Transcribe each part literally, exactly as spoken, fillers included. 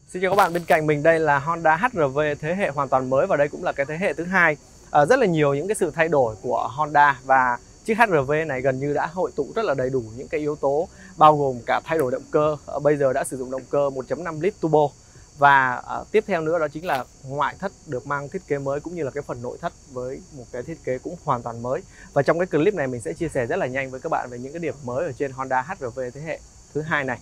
Xin chào các bạn, bên cạnh mình đây là Honda hát rờ vê thế hệ hoàn toàn mới và đây cũng là cái thế hệ thứ hai. À, rất là nhiều những cái sự thay đổi của Honda và chiếc hát rờ vê này gần như đã hội tụ rất là đầy đủ những cái yếu tố bao gồm cả thay đổi động cơ. À, bây giờ đã sử dụng động cơ một chấm năm lít turbo và à, tiếp theo nữa đó chính là ngoại thất được mang thiết kế mới cũng như là cái phần nội thất với một cái thiết kế cũng hoàn toàn mới. Và trong cái clip này mình sẽ chia sẻ rất là nhanh với các bạn về những cái điểm mới ở trên Honda hát rờ vê thế hệ thứ hai này.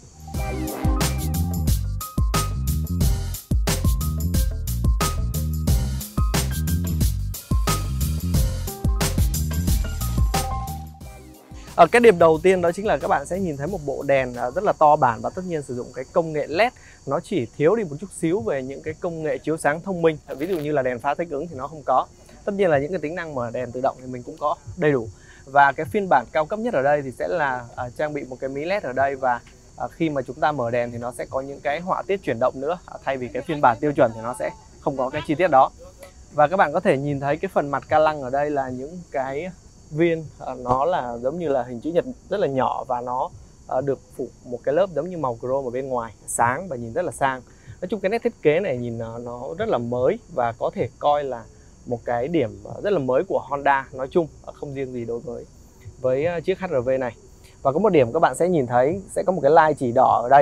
Ở cái điểm đầu tiên đó chính là các bạn sẽ nhìn thấy một bộ đèn rất là to bản và tất nhiên sử dụng cái công nghệ led. Nó chỉ thiếu đi một chút xíu về những cái công nghệ chiếu sáng thông minh. Ví dụ như là đèn pha thích ứng thì nó không có. Tất nhiên là những cái tính năng mở đèn tự động thì mình cũng có đầy đủ. Và cái phiên bản cao cấp nhất ở đây thì sẽ là uh, trang bị một cái mí led ở đây và uh, khi mà chúng ta mở đèn thì nó sẽ có những cái họa tiết chuyển động nữa. Uh, thay vì cái phiên bản tiêu chuẩn thì nó sẽ không có cái chi tiết đó. Và các bạn có thể nhìn thấy cái phần mặt ca lăng ở đây là những cái viên uh, nó là giống như là hình chữ nhật rất là nhỏ và nó uh, được phủ một cái lớp giống như màu chrome ở bên ngoài, sáng và nhìn rất là sang. Nói chung cái nét thiết kế này nhìn uh, nó rất là mới và có thể coi là một cái điểm uh, rất là mới của Honda nói chung, uh, không riêng gì đối với với uh, chiếc hát rờ vê này. Và có một điểm các bạn sẽ nhìn thấy sẽ có một cái line chỉ đỏ ở đây.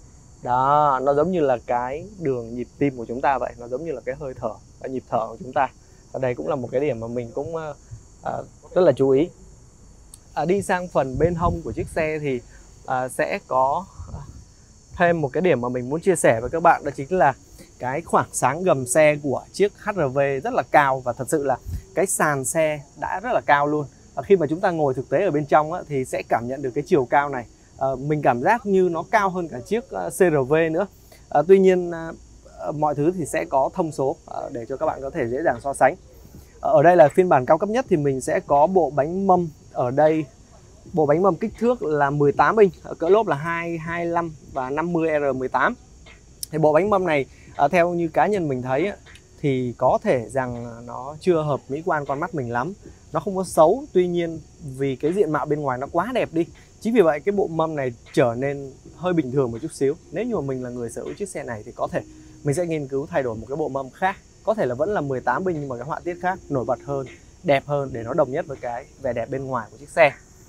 Đó, nó giống như là cái đường nhịp tim của chúng ta vậy, nó giống như là cái hơi thở, cái nhịp thở của chúng ta. Và đây cũng là một cái điểm mà mình cũng uh, uh, rất là chú ý. À, đi sang phần bên hông của chiếc xe thì à, sẽ có thêm một cái điểm mà mình muốn chia sẻ với các bạn, đó chính là cái khoảng sáng gầm xe của chiếc hát rờ vê rất là cao và thật sự là cái sàn xe đã rất là cao luôn. À, khi mà chúng ta ngồi thực tế ở bên trong á, thì sẽ cảm nhận được cái chiều cao này. À, mình cảm giác như nó cao hơn cả chiếc uh, xê rờ vê nữa. À, tuy nhiên uh, mọi thứ thì sẽ có thông số uh, để cho các bạn có thể dễ dàng so sánh. Ở đây là phiên bản cao cấp nhất thì mình sẽ có bộ bánh mâm ở đây. Bộ bánh mâm kích thước là mười tám inch, cỡ lốp là hai hai lăm và năm mươi R mười tám. Thì bộ bánh mâm này theo như cá nhân mình thấy thì có thể rằng nó chưa hợp mỹ quan con mắt mình lắm. Nó không có xấu, tuy nhiên vì cái diện mạo bên ngoài nó quá đẹp đi. Chính vì vậy cái bộ mâm này trở nên hơi bình thường một chút xíu. Nếu như mà mình là người sở hữu chiếc xe này thì có thể mình sẽ nghiên cứu thay đổi một cái bộ mâm khác. Có thể là vẫn là mười tám inch nhưng mà cái họa tiết khác, nổi bật hơn, đẹp hơn để nó đồng nhất với cái vẻ đẹp bên ngoài của chiếc xe.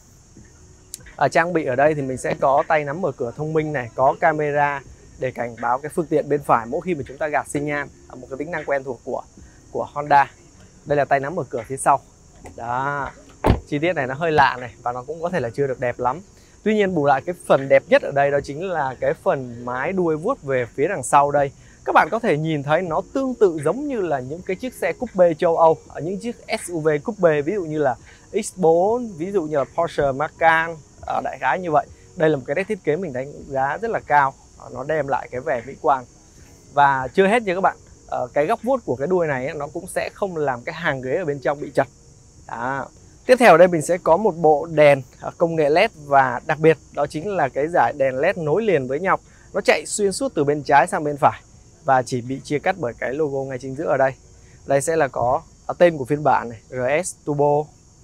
Ở trang bị ở đây thì mình sẽ có tay nắm mở cửa thông minh này, có camera để cảnh báo cái phương tiện bên phải mỗi khi mà chúng ta gạt xi nhan, một cái tính năng quen thuộc của của Honda. Đây là tay nắm mở cửa phía sau. Đó, chi tiết này nó hơi lạ này và nó cũng có thể là chưa được đẹp lắm. Tuy nhiên bù lại cái phần đẹp nhất ở đây đó chính là cái phần mái đuôi vuốt về phía đằng sau đây. Các bạn có thể nhìn thấy nó tương tự giống như là những cái chiếc xe coupe châu Âu, ở những chiếc ét u vê coupe ví dụ như là ích bốn, ví dụ như là Porsche Macan, ở đại khái như vậy. Đây là một cái nét thiết kế mình đánh giá rất là cao, nó đem lại cái vẻ mỹ quan. Và chưa hết nha các bạn, cái góc vuốt của cái đuôi này nó cũng sẽ không làm cái hàng ghế ở bên trong bị chật. Đó. Tiếp theo ở đây mình sẽ có một bộ đèn công nghệ led và đặc biệt đó chính là cái dải đèn led nối liền với nhau. Nó chạy xuyên suốt từ bên trái sang bên phải và chỉ bị chia cắt bởi cái logo ngay chính giữa ở đây. Đây sẽ là có tên của phiên bản này, rờ ét Turbo.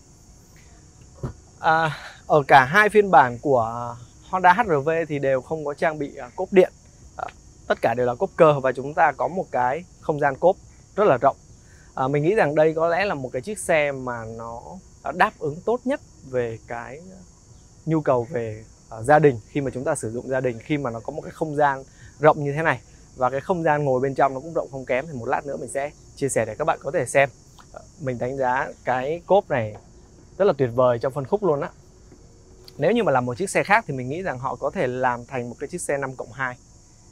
À, ở cả hai phiên bản của Honda hát rờ vê thì đều không có trang bị cốp điện. À, tất cả đều là cốp cơ và chúng ta có một cái không gian cốp rất là rộng. À, mình nghĩ rằng đây có lẽ là một cái chiếc xe mà nó đáp ứng tốt nhất về cái nhu cầu về uh, gia đình, khi mà chúng ta sử dụng gia đình, khi mà nó có một cái không gian rộng như thế này và cái không gian ngồi bên trong nó cũng rộng không kém, thì một lát nữa mình sẽ chia sẻ để các bạn có thể xem. Uh, mình đánh giá cái cốp này rất là tuyệt vời trong phân khúc luôn á. Nếu như mà làm một chiếc xe khác thì mình nghĩ rằng họ có thể làm thành một cái chiếc xe năm cộng hai.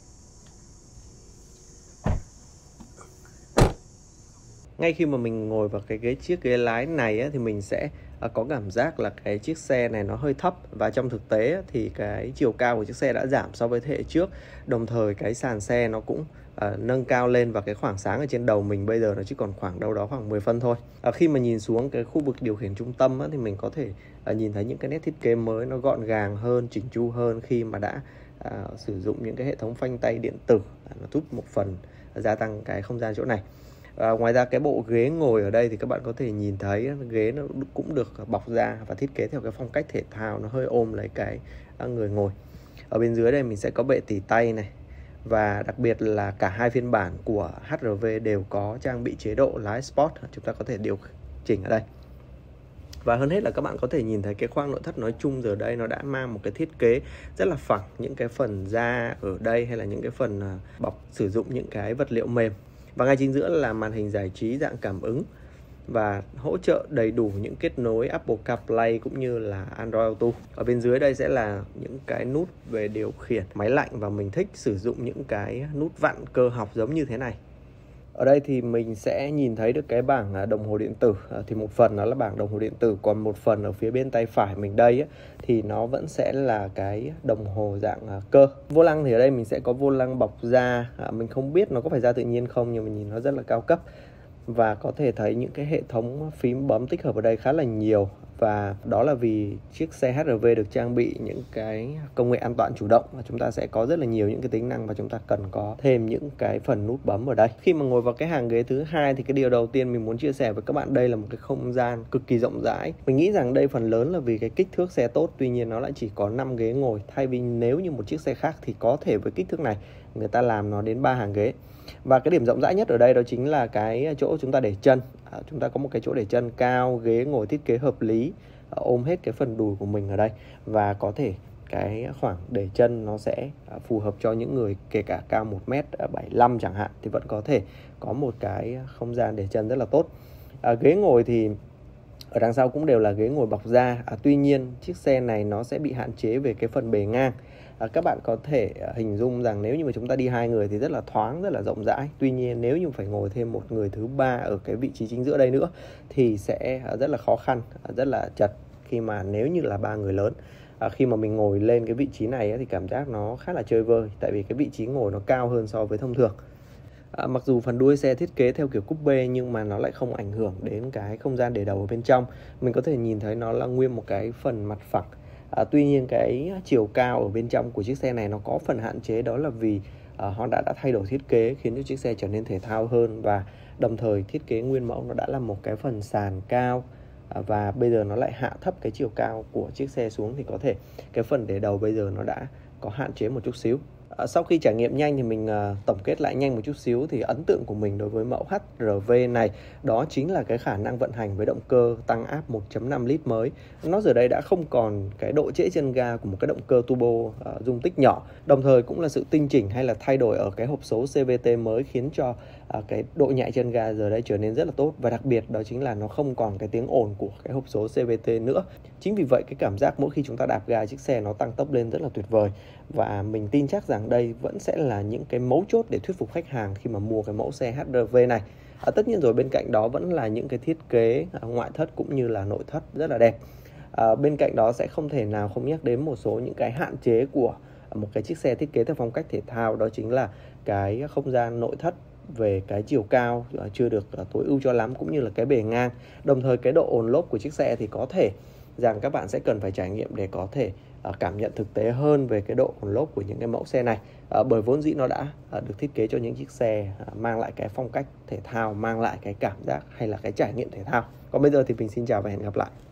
Ngay khi mà mình ngồi vào cái ghế chiếc ghế lái này á, thì mình sẽ có cảm giác là cái chiếc xe này nó hơi thấp. Và trong thực tế á, thì cái chiều cao của chiếc xe đã giảm so với thế hệ trước. Đồng thời cái sàn xe nó cũng uh, nâng cao lên và cái khoảng sáng ở trên đầu mình bây giờ nó chỉ còn khoảng đâu đó khoảng mười phân thôi. uh, Khi mà nhìn xuống cái khu vực điều khiển trung tâm á, thì mình có thể uh, nhìn thấy những cái nét thiết kế mới, nó gọn gàng hơn, chỉnh chu hơn khi mà đã uh, sử dụng những cái hệ thống phanh tay điện tử. uh, Nó giúp một phần gia tăng cái không gian chỗ này. À, ngoài ra cái bộ ghế ngồi ở đây thì các bạn có thể nhìn thấy ghế nó cũng được bọc da và thiết kế theo cái phong cách thể thao, nó hơi ôm lấy cái người ngồi. Ở bên dưới đây mình sẽ có bệ tỉ tay này, Và đặc biệt là cả hai phiên bản của hát rờ vê đều có trang bị chế độ lái Sport, chúng ta có thể điều chỉnh ở đây. Và hơn hết là các bạn có thể nhìn thấy cái khoang nội thất nói chung giờ đây nó đã mang một cái thiết kế rất là phẳng. Những cái phần da ở đây hay là những cái phần bọc sử dụng những cái vật liệu mềm. Và ngay chính giữa là màn hình giải trí dạng cảm ứng và hỗ trợ đầy đủ những kết nối Apple CarPlay cũng như là Android Auto. Ở bên dưới đây sẽ là những cái nút về điều khiển máy lạnh, và mình thích sử dụng những cái nút vặn cơ học giống như thế này. Ở đây thì mình sẽ nhìn thấy được cái bảng đồng hồ điện tử, thì một phần nó là bảng đồng hồ điện tử, còn một phần ở phía bên tay phải mình đây ấy, thì nó vẫn sẽ là cái đồng hồ dạng cơ. Vô lăng thì ở đây mình sẽ có vô lăng bọc da, à, mình không biết nó có phải da tự nhiên không nhưng mà nhìn nó rất là cao cấp. Và có thể thấy những cái hệ thống phím bấm tích hợp ở đây khá là nhiều. Và đó là vì chiếc xe hát rờ vê được trang bị những cái công nghệ an toàn chủ động, và chúng ta sẽ có rất là nhiều những cái tính năng mà chúng ta cần có thêm những cái phần nút bấm ở đây. Khi mà ngồi vào cái hàng ghế thứ hai thì cái điều đầu tiên mình muốn chia sẻ với các bạn, đây là một cái không gian cực kỳ rộng rãi. Mình nghĩ rằng đây phần lớn là vì cái kích thước xe tốt, tuy nhiên nó lại chỉ có năm ghế ngồi, thay vì nếu như một chiếc xe khác thì có thể với kích thước này người ta làm nó đến ba hàng ghế. Và cái điểm rộng rãi nhất ở đây đó chính là cái chỗ chúng ta để chân. À, chúng ta có một cái chỗ để chân cao, ghế ngồi thiết kế hợp lý, à, ôm hết cái phần đùi của mình ở đây. Và có thể cái khoảng để chân nó sẽ à, phù hợp cho những người kể cả cao một mét bảy mươi lăm chẳng hạn, thì vẫn có thể có một cái không gian để chân rất là tốt. À, ghế ngồi thì ở đằng sau cũng đều là ghế ngồi bọc da. À, tuy nhiên chiếc xe này nó sẽ bị hạn chế về cái phần bề ngang. À, các bạn có thể hình dung rằng nếu như mà chúng ta đi hai người thì rất là thoáng, rất là rộng rãi. Tuy nhiên nếu như phải ngồi thêm một người thứ ba ở cái vị trí chính giữa đây nữa thì sẽ rất là khó khăn, rất là chật khi mà nếu như là ba người lớn. À, khi mà mình ngồi lên cái vị trí này ấy, thì cảm giác nó khá là chơi vơi, tại vì cái vị trí ngồi nó cao hơn so với thông thường. À, mặc dù phần đuôi xe thiết kế theo kiểu coupe nhưng mà nó lại không ảnh hưởng đến cái không gian để đầu ở bên trong. Mình có thể nhìn thấy nó là nguyên một cái phần mặt phẳng. À, tuy nhiên cái chiều cao ở bên trong của chiếc xe này nó có phần hạn chế, đó là vì uh, Honda đã thay đổi thiết kế khiến cho chiếc xe trở nên thể thao hơn, và đồng thời thiết kế nguyên mẫu nó đã là một cái phần sàn cao, uh, và bây giờ nó lại hạ thấp cái chiều cao của chiếc xe xuống, thì có thể cái phần để đầu bây giờ nó đã có hạn chế một chút xíu. À, sau khi trải nghiệm nhanh thì mình uh, tổng kết lại nhanh một chút xíu, thì ấn tượng của mình đối với mẫu hát rờ vê này đó chính là cái khả năng vận hành với động cơ tăng áp một chấm năm lít mới. Nó giờ đây đã không còn cái độ trễ chân ga của một cái động cơ turbo uh, dung tích nhỏ, đồng thời cũng là sự tinh chỉnh hay là thay đổi ở cái hộp số xê vê tê mới khiến cho uh, cái độ nhạy chân ga giờ đây trở nên rất là tốt. Và đặc biệt đó chính là nó không còn cái tiếng ồn của cái hộp số xê vê tê nữa. Chính vì vậy cái cảm giác mỗi khi chúng ta đạp ga chiếc xe nó tăng tốc lên rất là tuyệt vời, và mình tin chắc rằng đây vẫn sẽ là những cái mấu chốt để thuyết phục khách hàng khi mà mua cái mẫu xe hát rờ vê này. À, tất nhiên rồi bên cạnh đó vẫn là những cái thiết kế à, ngoại thất cũng như là nội thất rất là đẹp. À, bên cạnh đó sẽ không thể nào không nhắc đến một số những cái hạn chế của một cái chiếc xe thiết kế theo phong cách thể thao, đó chính là cái không gian nội thất về cái chiều cao chưa được tối ưu cho lắm, cũng như là cái bề ngang. Đồng thời cái độ ồn lốp của chiếc xe thì có thể rằng các bạn sẽ cần phải trải nghiệm để có thể uh, cảm nhận thực tế hơn về cái độ ồn lốp của những cái mẫu xe này, uh, bởi vốn dĩ nó đã uh, được thiết kế cho những chiếc xe uh, mang lại cái phong cách thể thao, mang lại cái cảm giác hay là cái trải nghiệm thể thao. Còn bây giờ thì mình xin chào và hẹn gặp lại.